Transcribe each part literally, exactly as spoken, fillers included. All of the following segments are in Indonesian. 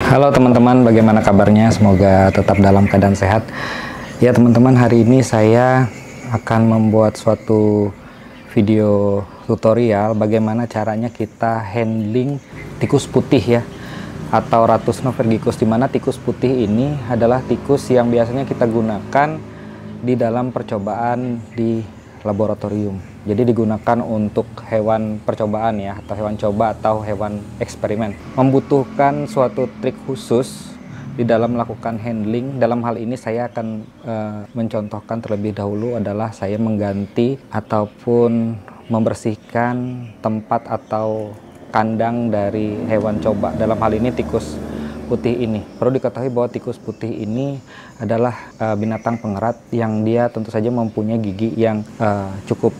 Halo teman-teman, bagaimana kabarnya? Semoga tetap dalam keadaan sehat. Ya teman-teman, hari ini saya akan membuat suatu video tutorial bagaimana caranya kita handling tikus putih ya, atau Rattus novergicus, di mana tikus putih ini adalah tikus yang biasanya kita gunakan di dalam percobaan di laboratorium. Jadi digunakan untuk hewan percobaan ya, atau hewan coba atau hewan eksperimen. Membutuhkan suatu trik khusus di dalam melakukan handling. Dalam hal ini saya akan e, mencontohkan terlebih dahulu adalah saya mengganti ataupun membersihkan tempat atau kandang dari hewan coba. Dalam hal ini tikus putih ini. Perlu diketahui bahwa tikus putih ini adalah uh, binatang pengerat yang dia tentu saja mempunyai gigi yang uh, cukup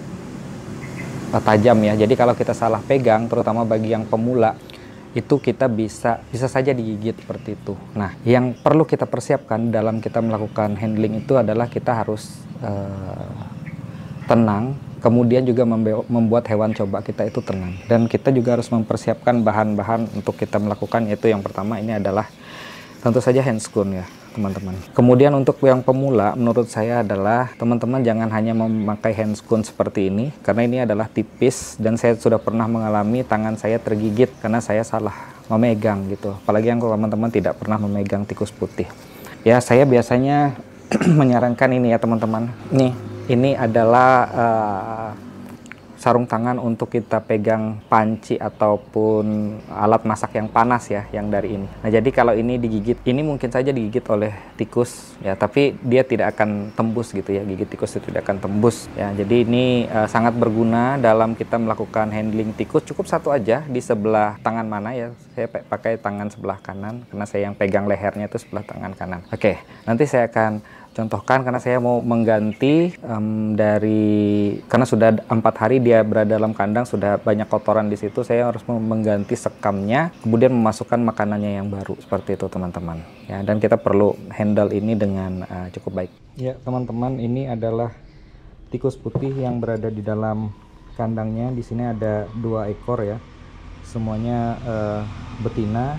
uh, tajam ya. Jadi kalau kita salah pegang, terutama bagi yang pemula, itu kita bisa bisa saja digigit seperti itu. Nah, yang perlu kita persiapkan dalam kita melakukan handling itu adalah kita harus uh, tenang. Kemudian juga membuat hewan coba kita itu tenang, dan kita juga harus mempersiapkan bahan-bahan untuk kita melakukan, yaitu yang pertama ini adalah tentu saja handscoon ya teman-teman. Kemudian untuk yang pemula menurut saya adalah teman-teman jangan hanya memakai handscoon seperti ini, karena ini adalah tipis dan saya sudah pernah mengalami tangan saya tergigit karena saya salah memegang gitu, apalagi yang teman-teman tidak pernah memegang tikus putih ya. Saya biasanya menyarankan ini ya teman-teman, nih ini adalah uh, sarung tangan untuk kita pegang panci ataupun alat masak yang panas ya, yang dari ini. Nah, jadi kalau ini digigit, ini mungkin saja digigit oleh tikus ya, tapi dia tidak akan tembus gitu ya, gigit tikus itu tidak akan tembus ya. Jadi ini uh, sangat berguna dalam kita melakukan handling tikus. Cukup satu aja di sebelah tangan mana ya, saya pakai tangan sebelah kanan karena saya yang pegang lehernya itu sebelah tangan kanan. Oke, nanti saya akan contohkan karena saya mau mengganti um, dari, karena sudah empat hari dia berada dalam kandang, sudah banyak kotoran di situ, saya harus mengganti sekamnya, kemudian memasukkan makanannya yang baru seperti itu teman-teman ya. Dan kita perlu handle ini dengan uh, cukup baik ya teman-teman. Ini adalah tikus putih yang berada di dalam kandangnya. Di sini ada dua ekor ya, semuanya uh, betina.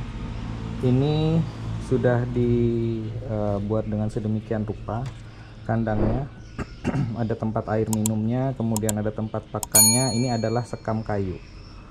Ini sudah dibuat uh, dengan sedemikian rupa kandangnya. Ada tempat air minumnya, kemudian ada tempat pakannya. Ini adalah sekam kayu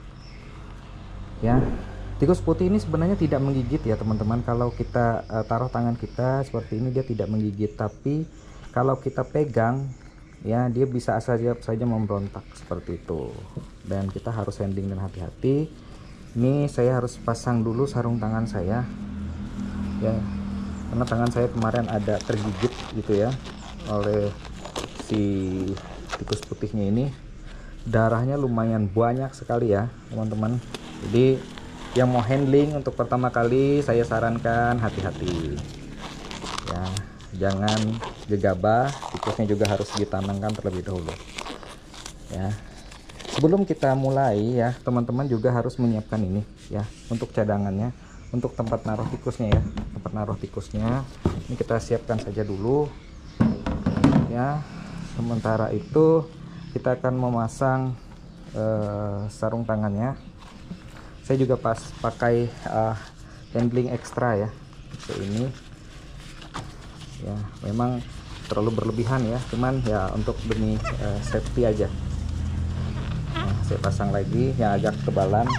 ya. Tikus putih ini sebenarnya tidak menggigit ya teman-teman. Kalau kita uh, taruh tangan kita seperti ini, dia tidak menggigit, tapi kalau kita pegang ya, dia bisa saja saja memberontak seperti itu, dan kita harus handling dengan hati-hati. Ini saya harus pasang dulu sarung tangan saya ya, karena tangan saya kemarin ada tergigit gitu ya oleh si tikus putihnya ini. Darahnya lumayan banyak sekali ya teman-teman. Jadi yang mau handling untuk pertama kali, saya sarankan hati-hati ya, jangan gegabah. Tikusnya juga harus ditanamkan terlebih dahulu ya. Sebelum kita mulai ya, teman-teman juga harus menyiapkan ini ya, untuk cadangannya, untuk tempat naruh tikusnya ya. Tempat naruh tikusnya ini kita siapkan saja dulu ya. Sementara itu kita akan memasang uh, sarung tangannya. Saya juga pas pakai uh, handling ekstra ya, seperti ini ya. Memang terlalu berlebihan ya, cuman ya untuk demi uh, safety aja. Nah, saya pasang lagi yang agak kebalan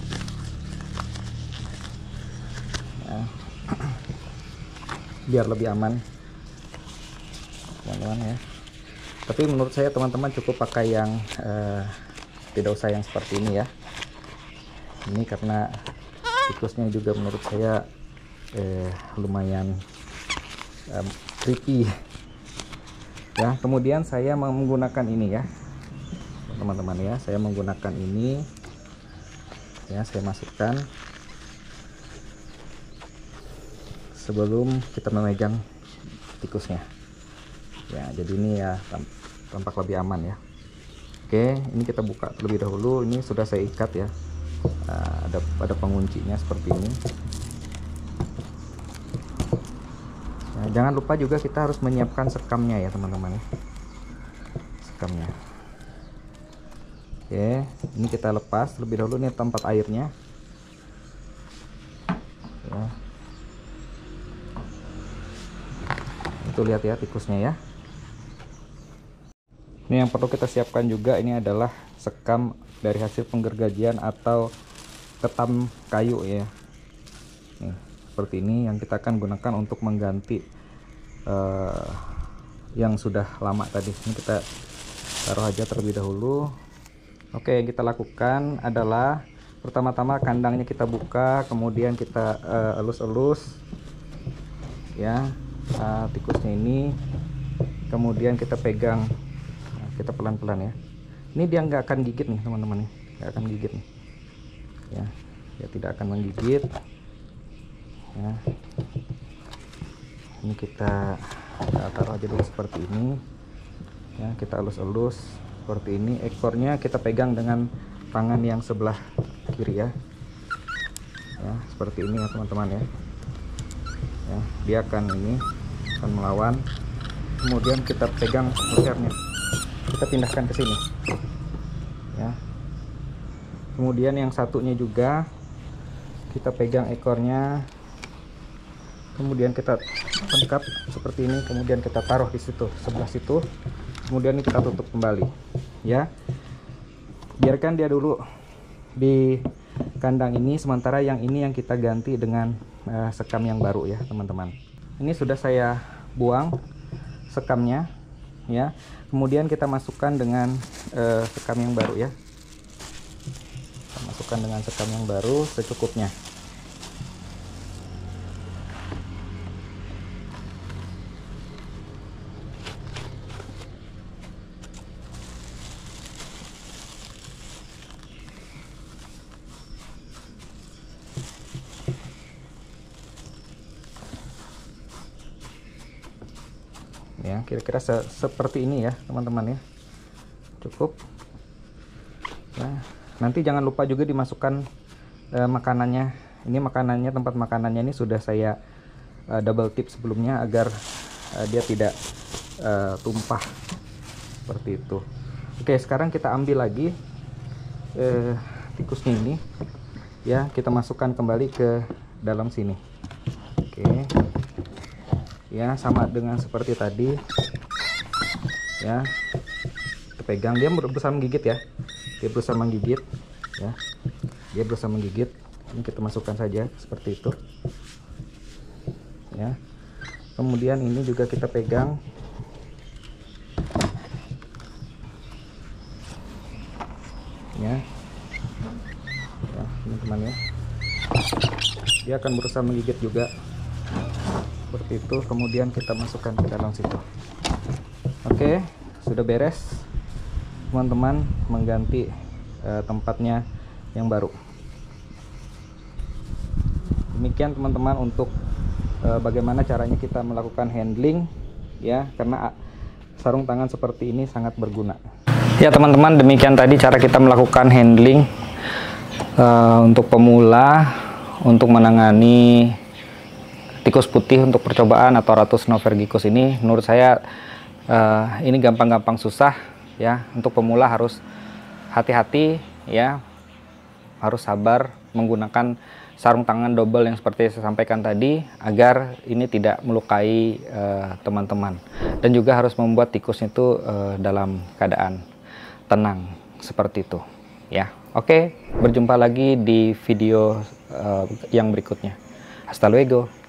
ya, biar lebih aman teman-teman ya. Tapi menurut saya teman-teman cukup pakai yang uh, tidak usah yang seperti ini ya. Ini karena tikusnya juga menurut saya eh, lumayan um, creepy ya. Kemudian saya menggunakan ini ya teman-teman ya, saya menggunakan ini ya, saya masukkan sebelum kita memegang tikusnya ya. Jadi ini ya tampak lebih aman ya. Oke, ini kita buka terlebih dahulu. Ini sudah saya ikat ya. Nah, ada ada penguncinya seperti ini. Nah, jangan lupa juga kita harus menyiapkan sekamnya ya teman-teman. Sekamnya. Oke, ini kita lepas terlebih dahulu. Ini tempat airnya. Ya. Tuh lihat ya tikusnya ya. Ini yang perlu kita siapkan juga, ini adalah sekam dari hasil penggergajian atau ketam kayu ya. Nih, seperti ini yang kita akan gunakan untuk mengganti uh, yang sudah lama tadi. Ini kita taruh aja terlebih dahulu. Oke, yang kita lakukan adalah pertama-tama kandangnya kita buka, kemudian kita uh, elus-elus ya uh, tikusnya ini, kemudian kita pegang. Kita pelan-pelan ya. Ini dia nggak akan gigit nih teman-teman, nih nggak akan gigit nih ya, dia tidak akan menggigit ya. Ini kita, kita taruh aja dulu seperti ini ya, kita elus-elus seperti ini. Ekornya kita pegang dengan tangan yang sebelah kiri ya, ya seperti ini ya teman-teman ya. Ya, dia akan ini akan melawan, kemudian kita pegang lehernya, kita pindahkan ke sini ya. Kemudian yang satunya juga kita pegang ekornya, kemudian kita tangkap seperti ini, kemudian kita taruh di situ sebelah situ, kemudian ini kita tutup kembali ya. Biarkan dia dulu di kandang ini, sementara yang ini yang kita ganti dengan uh, sekam yang baru ya teman-teman. Ini sudah saya buang sekamnya ya, kemudian kita masukkan dengan uh, sekam yang baru ya. Kita masukkan dengan sekam yang baru secukupnya. Ya, kira-kira se seperti ini ya teman-teman ya, cukup ya. Nanti jangan lupa juga dimasukkan eh, makanannya. Ini makanannya, tempat makanannya ini sudah saya eh, double tip sebelumnya agar eh, dia tidak eh, tumpah seperti itu. Oke, sekarang kita ambil lagi eh, tikusnya ini ya, kita masukkan kembali ke dalam sini. Oke ya, sama dengan seperti tadi ya, kita pegang, dia berusaha menggigit ya, dia berusaha menggigit ya, dia berusaha menggigit. Ini kita masukkan saja seperti itu ya. Kemudian ini juga kita pegang ya, ya teman-teman ya, dia akan berusaha menggigit juga seperti itu. Kemudian kita masukkan ke dalam situ. Oke, sudah beres teman-teman, mengganti uh, tempatnya yang baru. Demikian teman-teman untuk uh, bagaimana caranya kita melakukan handling ya, karena sarung tangan seperti ini sangat berguna ya teman-teman. Demikian tadi cara kita melakukan handling uh, untuk pemula, untuk menangani tikus putih untuk percobaan atau Rattus novergicus ini. Menurut saya uh, ini gampang-gampang susah ya. Untuk pemula harus hati-hati ya, harus sabar menggunakan sarung tangan double yang seperti saya sampaikan tadi, agar ini tidak melukai teman-teman, uh, dan juga harus membuat tikus itu uh, dalam keadaan tenang seperti itu ya. Oke, berjumpa lagi di video uh, yang berikutnya. Hasta luego.